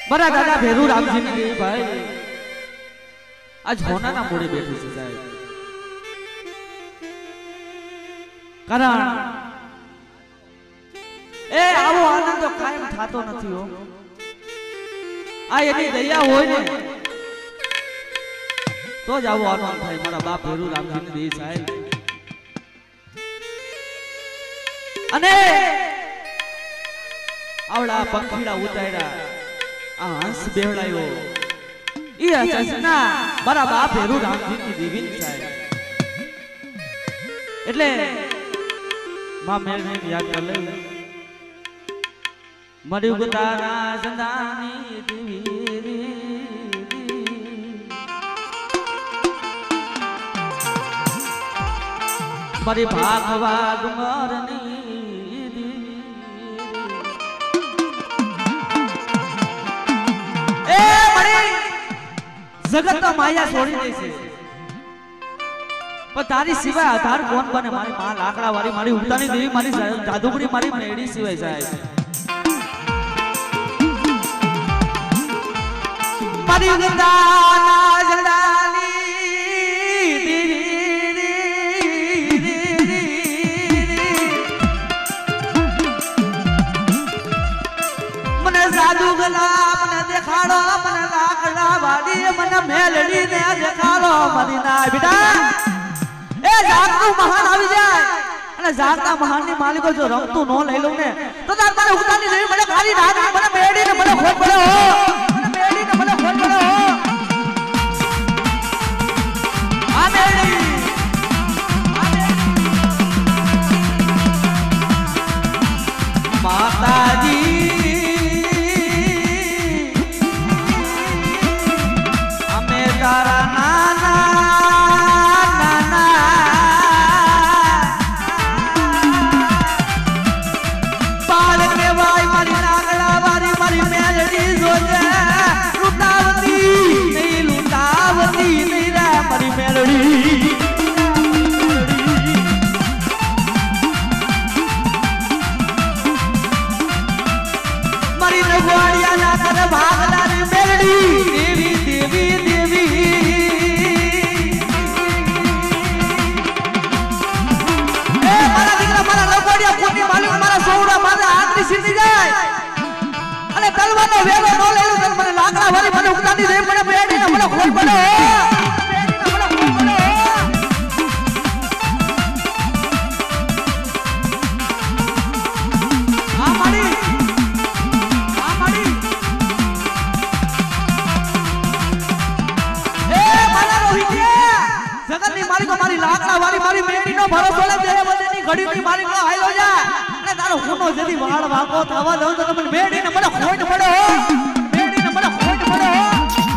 મારા દાદા ભેરુ રામજી ની દેવી ભાઈ આજ હોનાના મોડે બેઠી છે સાહેબ, કારણ એ આવો આનંદ તો કાયમ થાતો નથી હો, આ એની દયા હોય ને તો જ આવો આનંદ થાય મારા બાપ ભેરુ રામજી ની દેવી સાહેબ। અને આવડા પંખીડા ઉતાર્યા, આ હંસ બેહડાયો, ઈ હસના મારા બાપ ભેરુ રામજી ની દેવી સાહેબ। એટલે માં મેલને યાદ કર લે, મરી ઉગતાના સંદાની દેવી મારી ભાગવા ડુંગરની દેવી એ મરી જગત તો માયા છોડી દે છે, પણ તારી સિવાય આધાર કોણ બને? મારી માં લાકડા વાળી, મારી ઉગતાની દેવી, મારી જાદુગરી, મારી મેડી સિવાય સાહેબ। મારી ઉગતાના સંદાની દેવી મને જાદુગલા મને દેખાડો, મને લાકડા વાળી, મને મેલડી ને દેખાડો મારી ના બેટા। એ જાગતું મહાન આવી જાય અને જાગતા મહાન ની માલિકો જો રમતું નો લઈ લઉં ને તો તાર મને ઉગતાની દેવી મને ખાલી રાત મને મેડી ને મને ખોટ પડે હો, મને મેડી ને મને ખોટ પડે હો। આ મેડી માતાજી અમે તારા નાના અને તલવાનો વેલો નો લેલો તલ મને લાકડા વાળી મને ઉગતાની દે મને બેડી ને મને ખોલ પડે આ મારી એ મારા રોહિતિયા જગતની મારી કો મારી લાકડા વાળી મારી બેડી નો ભરોસો લે દે બદેની ઘડીની મારી કો હાઈલો જા તારો ખૂનો જદી વાળ વાકો થવા દઉં તો મને મેડીને મને ખોટ પડે હો, મેડીને મને ખોટ પડે હો।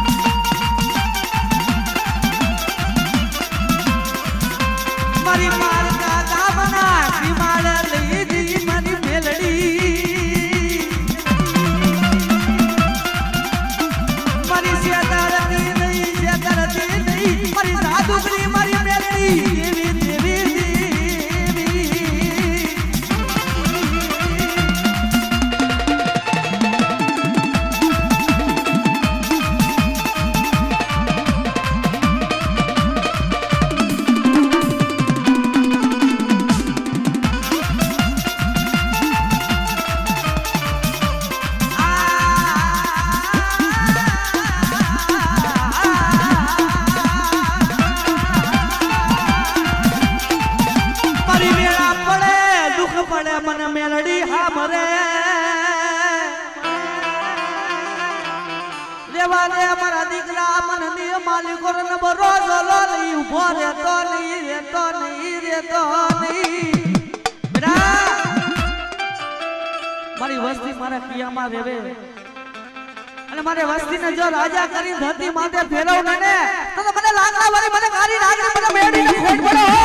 મારી મારકા દામના શ્રીમાળ લઈ દી મારી મેલડી મારી સેતરતી નહીં મારી સાધુગરી મારી મેલડી દેવી દેવી મને મેલડી હામરે રેવા દે મારા દીકરા મન ની માલિકો ને બરોજ લોલી ઉભો રહેતો નહીં બેટા મારી વસ્તી મારા કિયામાં રેવે અને મારે વસ્તી ને જો રાજા કરી ધરતી માથે ફેરવ ને તો મને લાકડા વાળી મને કારી નાખને મને મેડી ને ખોટ પડે હો।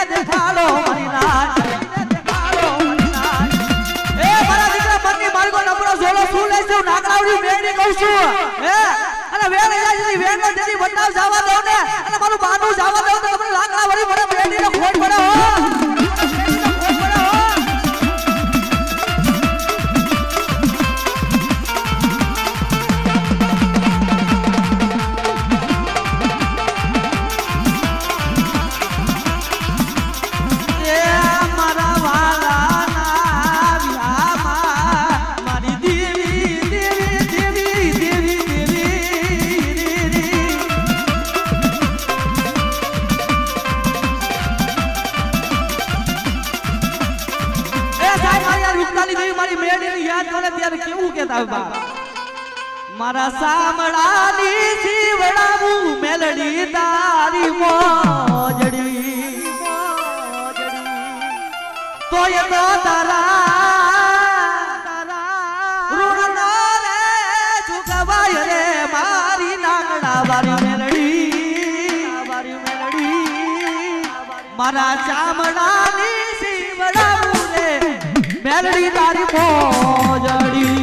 દેખાડો મારી નાચ દેખાડો મારી નાચ એ મારા દીકરા મનની માર્ગો નબળો ઝોલો શું લેશું નાગરાવડી મેળી કહું છું હે અને વેણ જાય છે વેણ નો જેની બતાવ જવા દો ને અને મારું બાનું જવા દો તો તમને લાકડા વળી મને મેળીનો ખોટ પડે હો મારા સામડાની શિવડાવું મેલડી તારી મોજડી તોય તો તારા ઋણનો રે ચૂકવાય રે મારી નાગડા વારી મેલડી મારા ચામડાની શિવડાવું રે મેલડી તારી મોજડી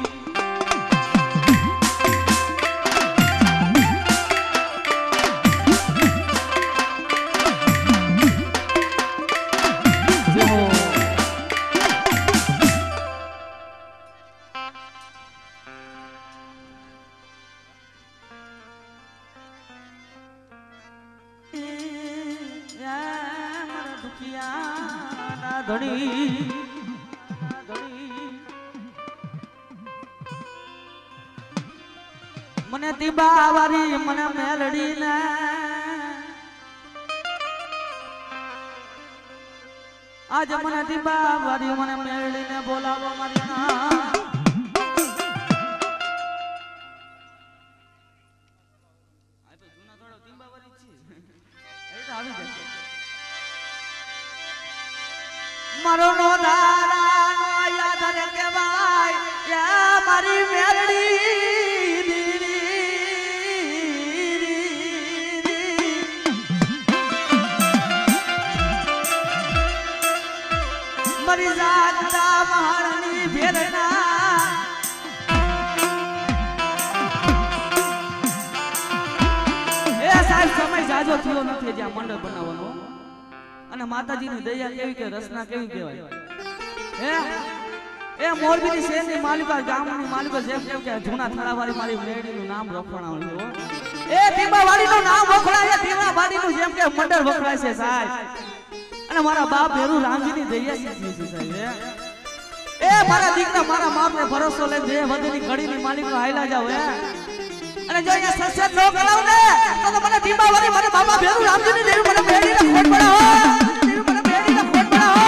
મને તીબા વારી મને મેલડી ને આજ મને તીબા વારી મને મેલડી ને બોલાવો મારી ના મારો નો દારા નો યાદ રે કેવાય યા મારી મેલડી મરી જાગતા મહારાણી ભેરના એ સાહેબ સમય જાજો થયો નથી જ્યાં મંડપ બનાવવાનો અને માતાજીની દયા કેવી કે રસના કેવી કહેવાય હે એ મોરબીની શહેરની માલિકા ગામની માલિકા જેમ કેમ કે જૂના થળાવાળી મારી મેળીનું નામ વખણાવ્યું એ ટીંબાવાડીનું નામ વખણાય ટીંબાવાડીનું જેમ કે મંડળ વખણાય છે સાહેબ અને મારા બાપ ભેરું રામજીની દયા છે સાહેબ એ મારા દીકરા મારા બાપને ભરોસો લઈ જે વધુની ઘડીની માલિકો હાઈલા જાવ હે અને જો અહીંયા સસેત નો કરાવ ને તો મને ટીંબાવાડી મને બાપા ભેરું રામજીની દેવી મને મેળીને ખોટ પડે હો મને મેળીને ખોટ પડે હો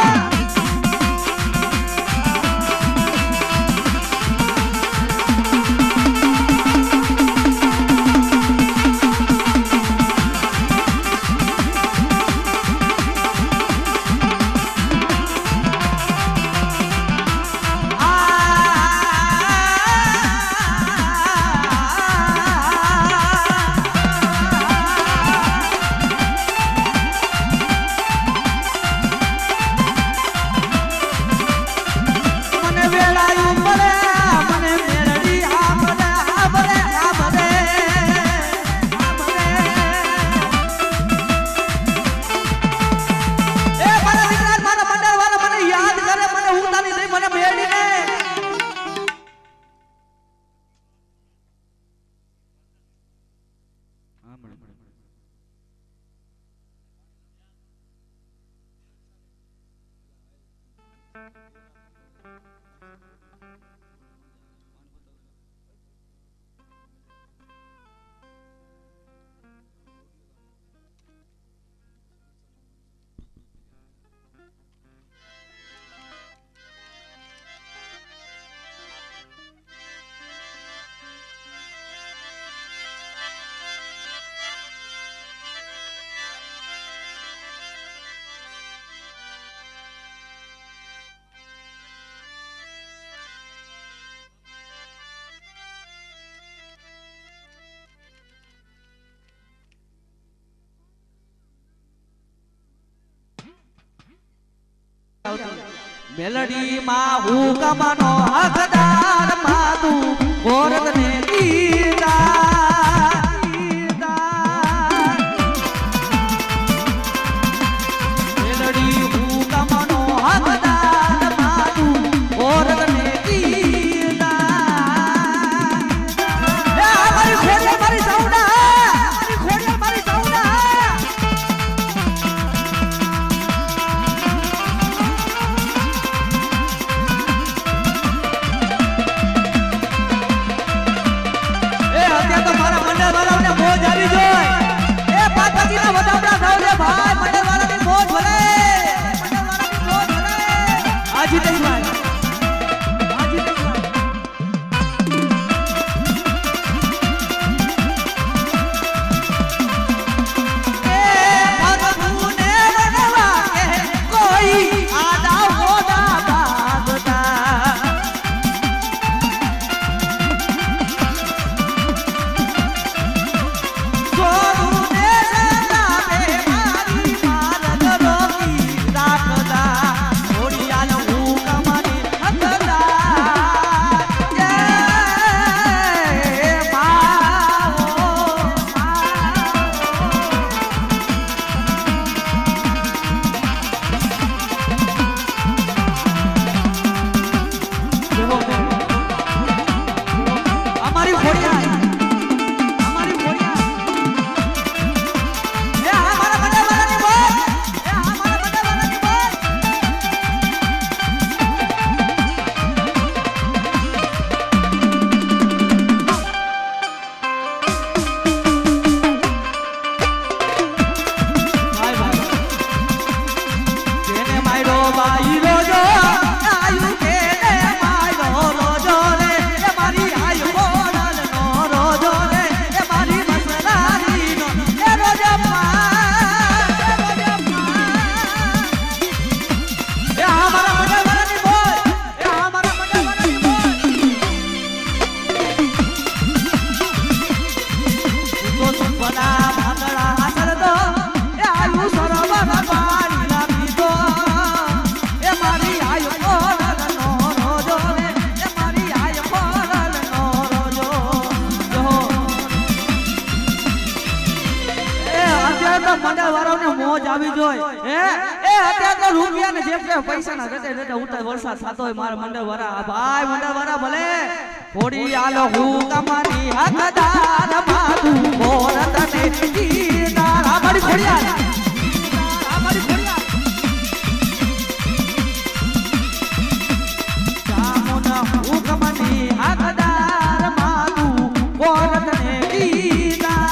મેલડી માં હું કમનો હકદાર માં તું ગોરત ને દીદાર મેલડી હું કમનો હકદાર માં તું ગોરત ને દીદાર મારી ખોડે મારી સાઉડા મારી ખોડે મારી સાઉડા વરસાદ થતો હોય મારા મંડળ વાળા ભાઈ મંડળ વાળા ભલે થોડી આલો હું કમાની હકદાર મારું ગોરત ને દીદાર આ મારી ખોડિયા આ મારી ખોડિયા જામોના હું કમાની હકદાર મારું ગોરત ને દીદાર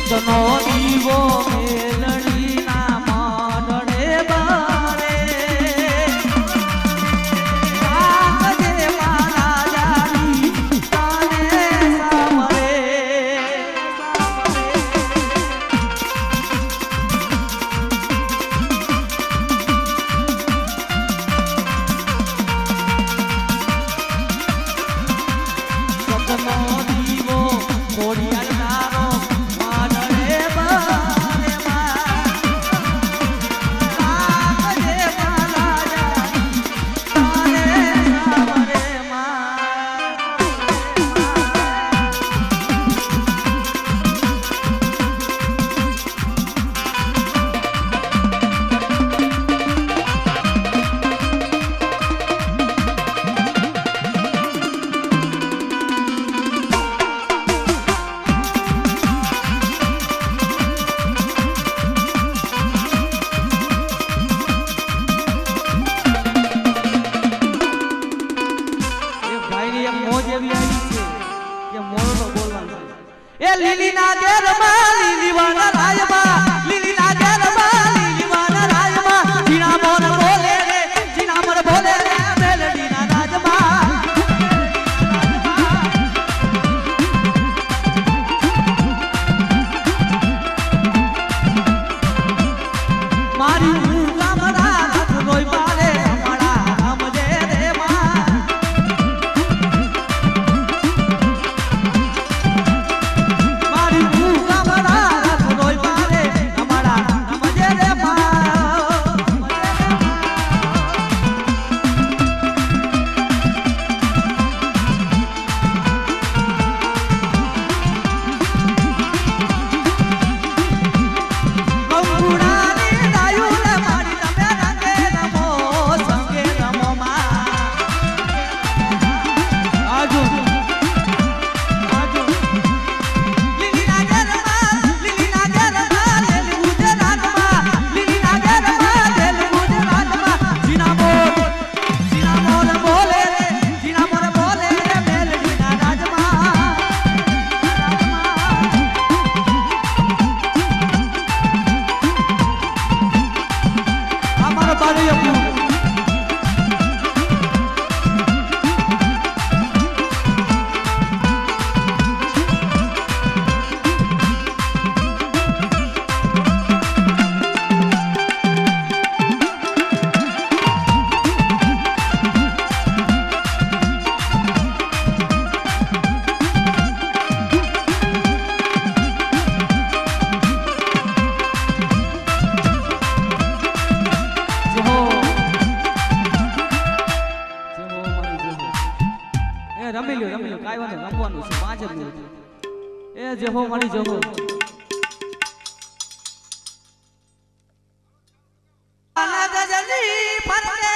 સતનો દીવો મેલડીના માનડે બારે સાંજે મારા જાની તાને સામરે સતનો દીવો કોડિયાનો માનડે બારે સાંજે મારા જાની તાને સામરે એ લીલી ના ઘેરમાં લીલી વાના રાજમાં લીલી ના ઘેરમાં લીલી વાના રાજમાં જીણા મોર બોલે રે જીણા મોર બોલે રે મેલડી ના રાજમાં મારી ગામડા હાથ રોઈ પાડે અમારા રામજે રે માં રમી લ્યો કાઈ વાંધો રમવાનું છે 5 જ મિનિટ એ જે હો મળી જો ગજલી ફરકે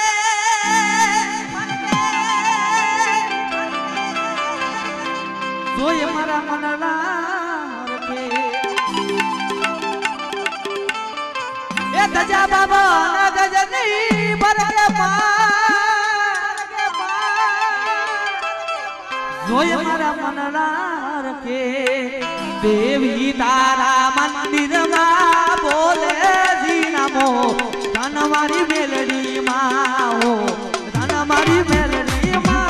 જોય મારા મનલા રખે એ તજા બાબા ગજલી ફરકે જોય મારા મનલા રખે દેવી તારા મંદિરમાં બોલે જીનામો ધન મારી મેલડી માં હો ધન મારી મેલડી માં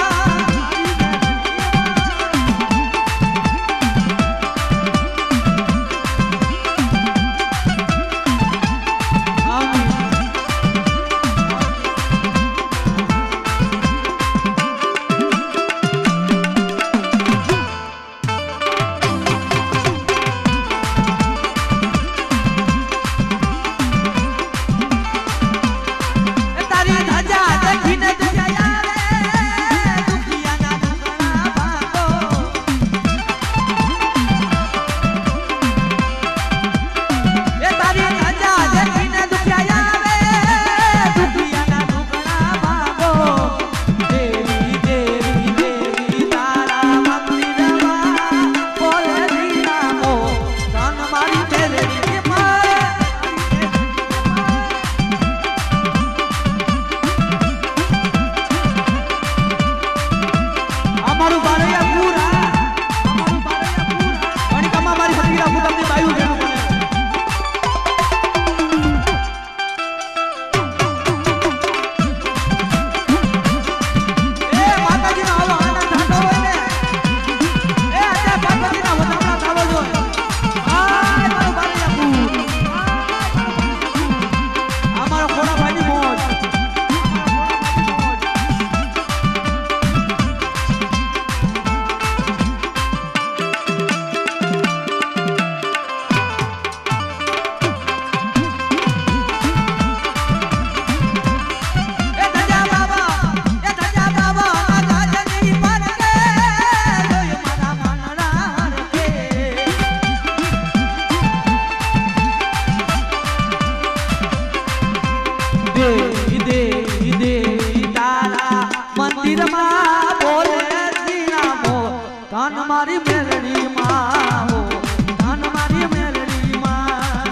मारी मेलड़ी माँ हो धन मारी मेलड़ी माँ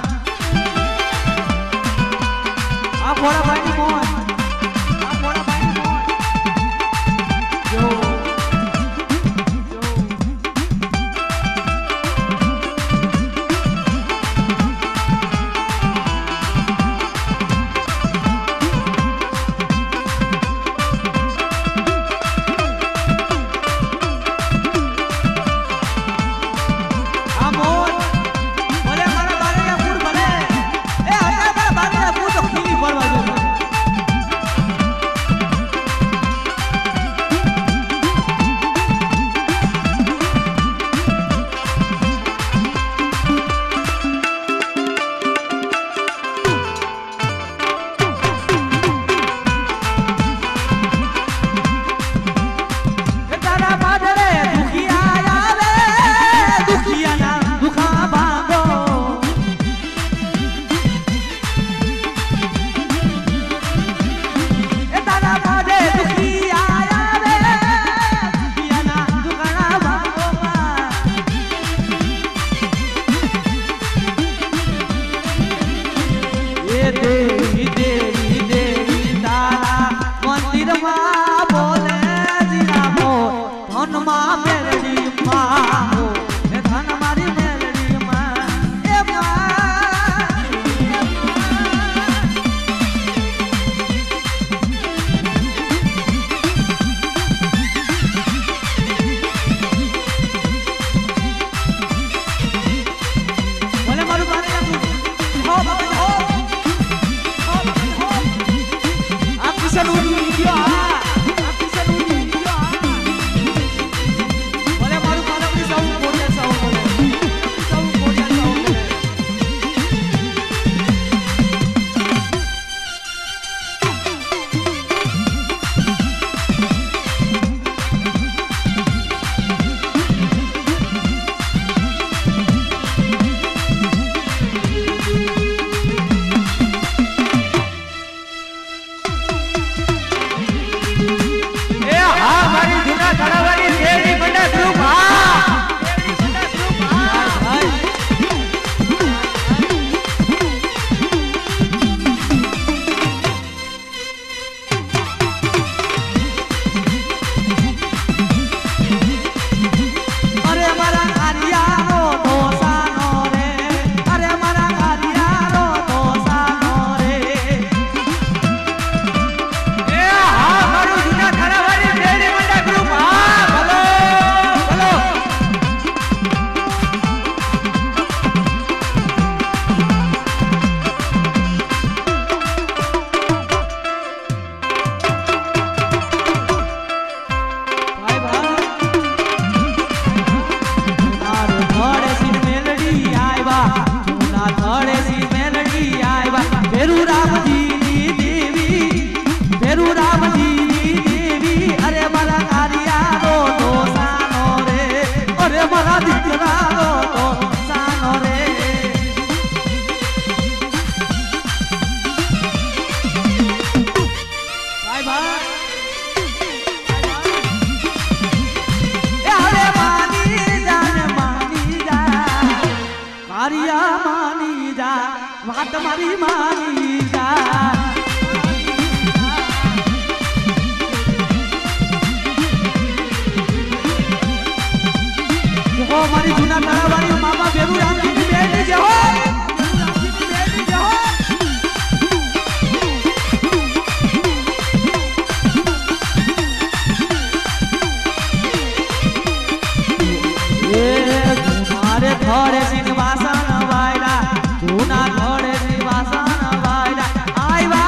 आ घोड़ा भाई की मोहन आ घोड़ा भाई की मोहन जो देवी देवी देवी तारा मंदिर माँ बोले जीना मो धन माँ मेलड़ी माँ हो धन मारी मेलड़ी माँ ए माँ बोले मारू बारे हो तुम्हारी मानी जा हो हमारी जूना तारा वाली मामा बेबू राम जी की बेटी जो हो ये तुम्हारे घरे सिंहासन वाला जूना घरे सिंहासन वाला आई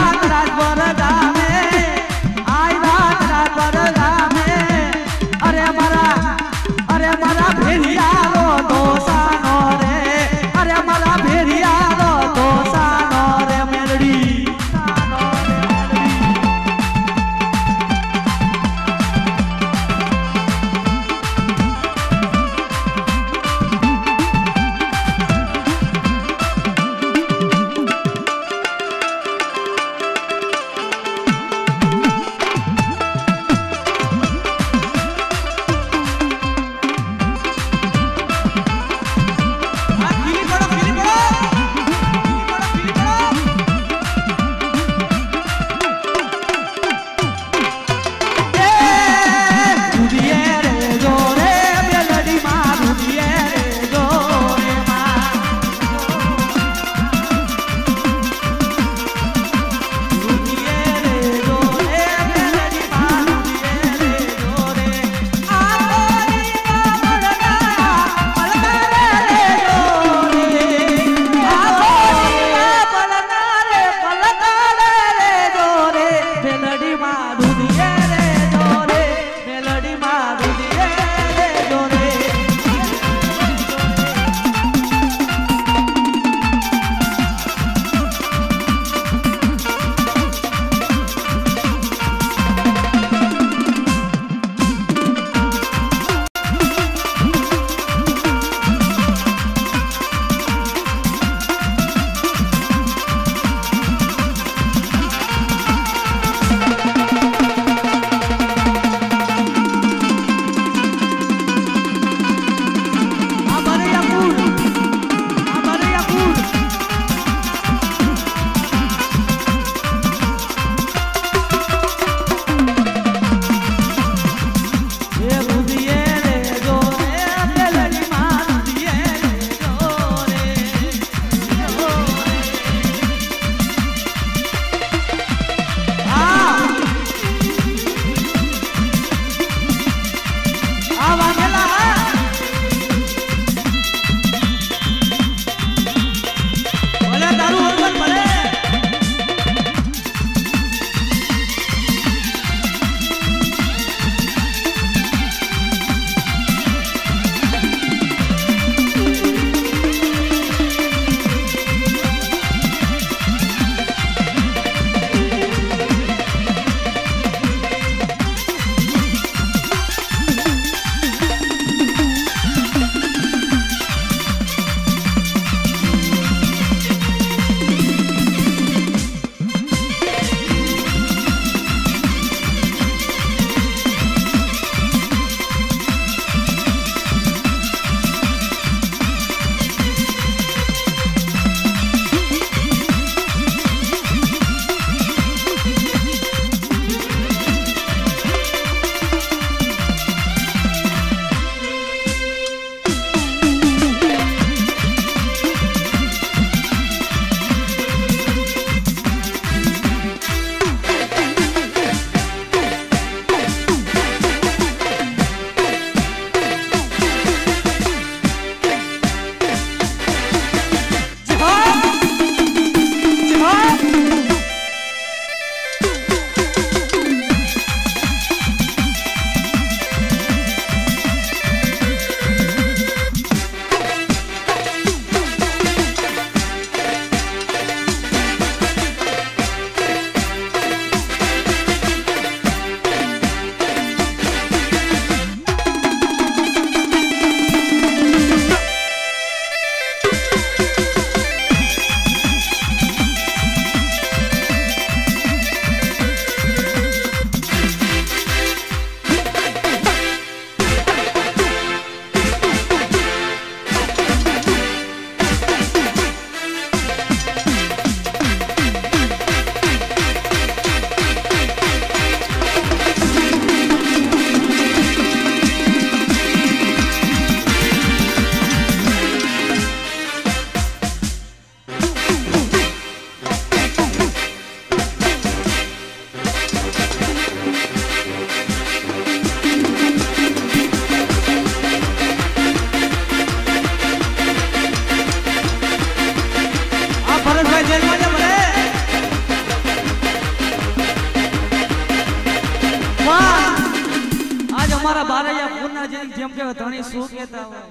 જેમ કે ધણી શું કહેતા હોય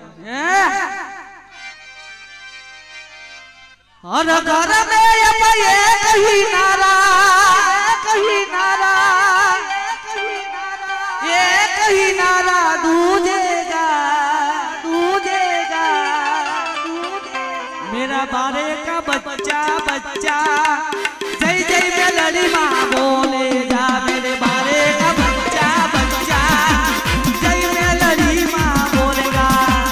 હર ઘર મે એ કહી નારા दूजेगा मेरा बारे का बच्चा जय जय मेलड़ी माँ बोलेगा मेरे बारे का बच्चा जय मेलड़ी माँ बोलेगा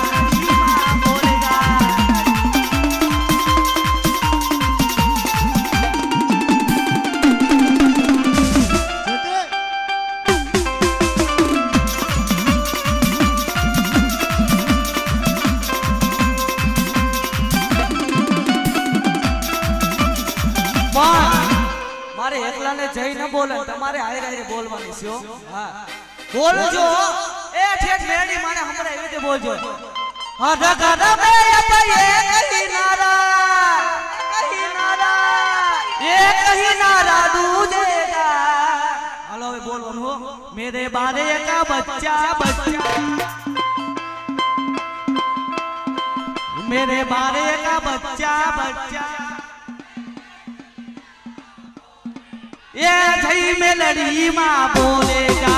मारे एकला ने जय न बोले तुम्हारे आए रहे बोलवानी छो हां बोलजो ए ठेठ मेडी माने हमरे एवी ते बोलजो हर घर में ये कहीं नारा दूजेगा हेलो वे बोलवानो हो मेरे बारे का बच्चा मेरे बारे का बच्चा ये जय मेलड़ी माँ बोलेगा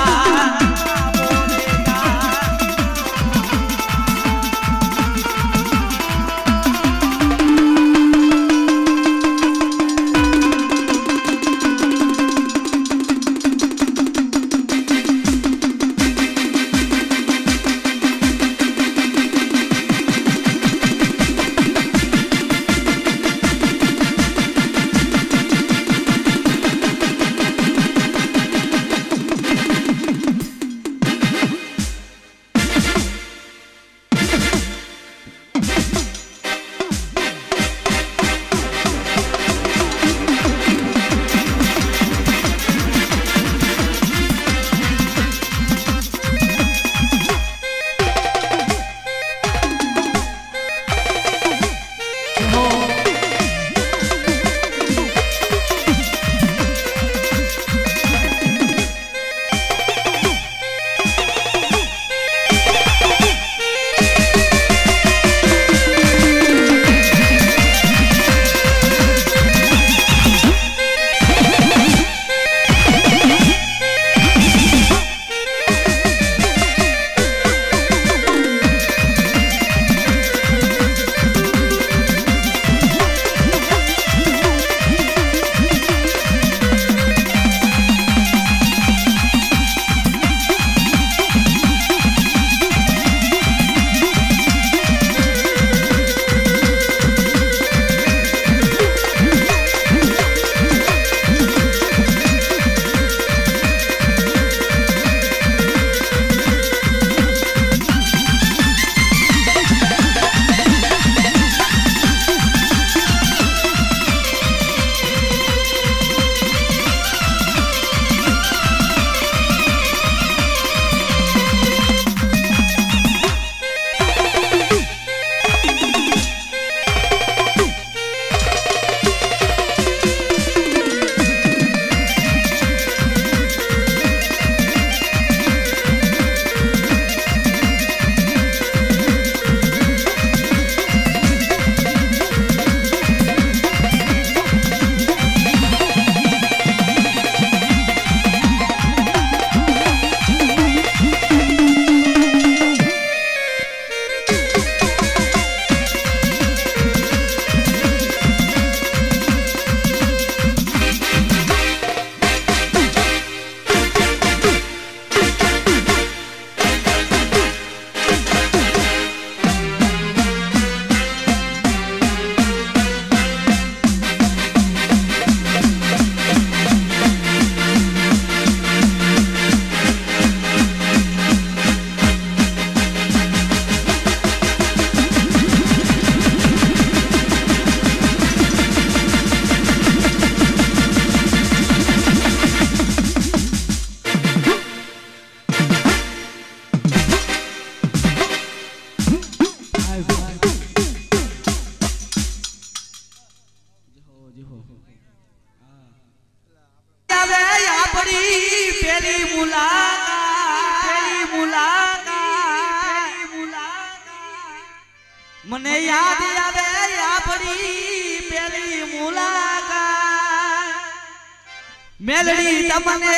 મને યાદ આવે આપણી પેલી મુલાકાત મેલડી તમને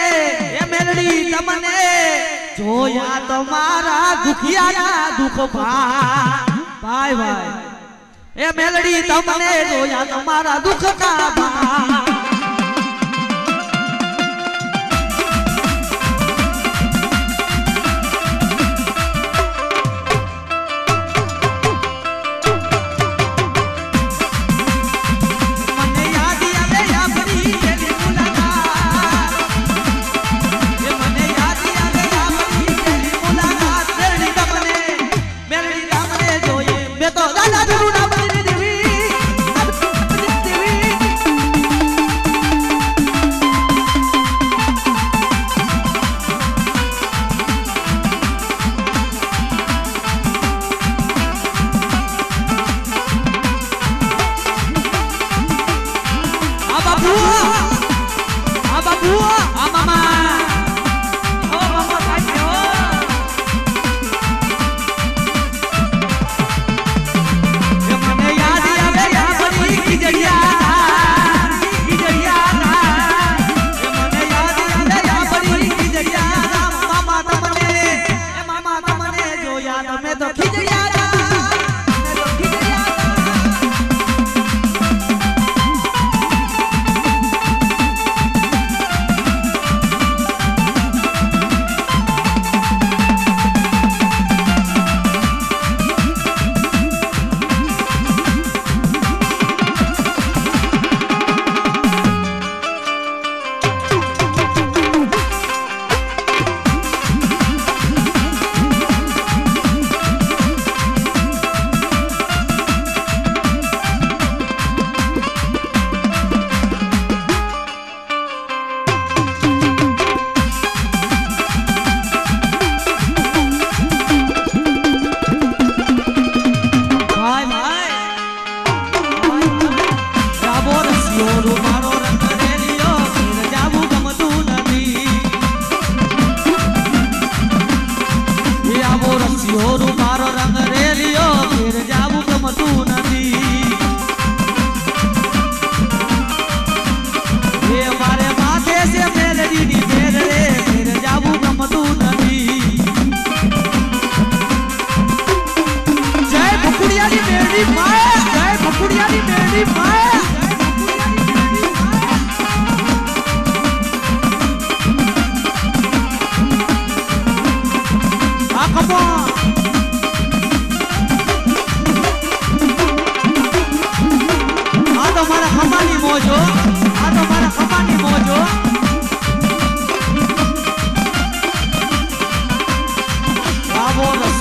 જોયા તમારા દુખિયાના દુખ ભાઈ ભાઈ એ મેલડી તમને જોયા તમારા દુખના ભાઈ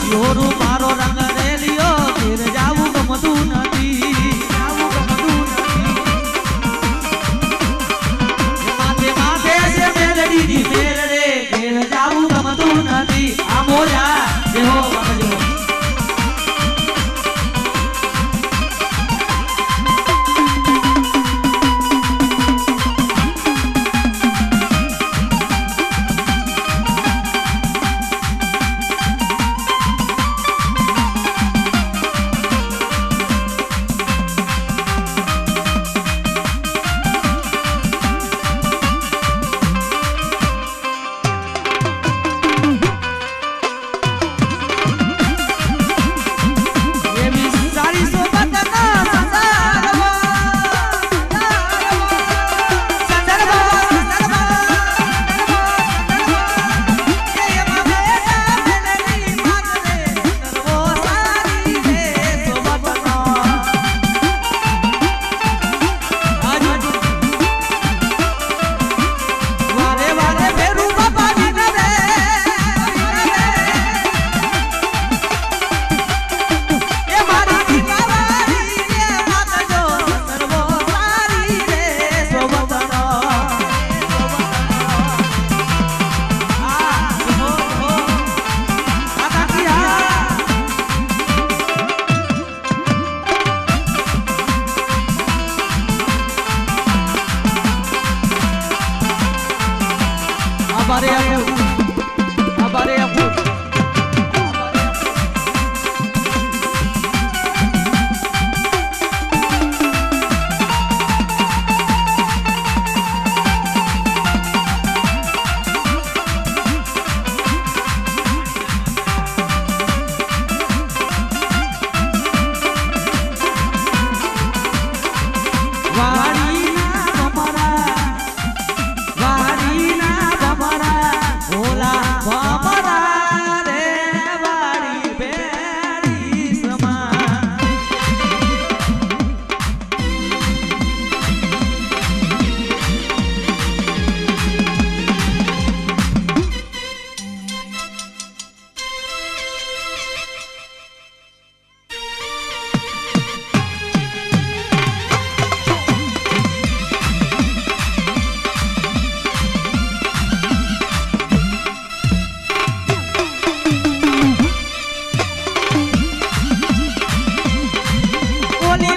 મારો રંગ રેલિયો ઘેર જાવું ગમતું નથી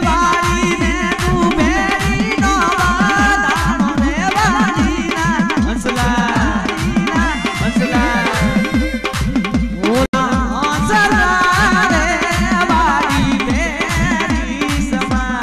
વાળી ને તું બેરી નો વાદાનો રે વાળી ના હસલા હસલા ઓલા હસલા રે વાળી બેરી સમા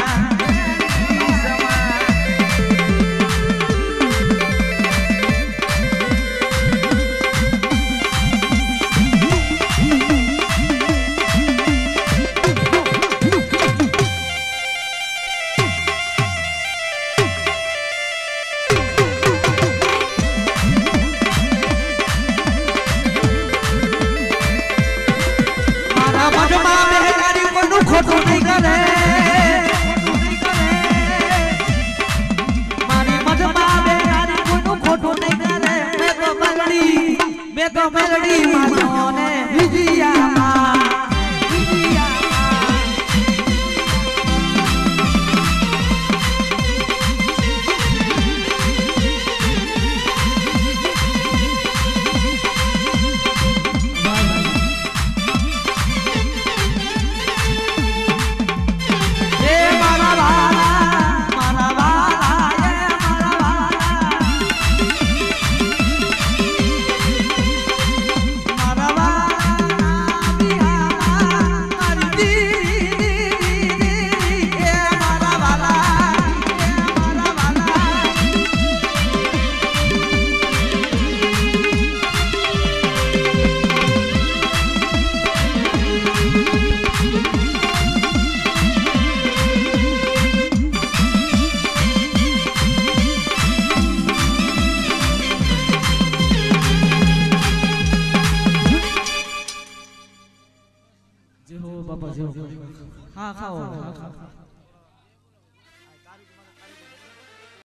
ખોટું નહીં કરે મારી મજમાં બેનારી કોઈનું ખોટું નહીં કરે મેં તો મેલડી માનોને વિજયામાં હા ખાઓ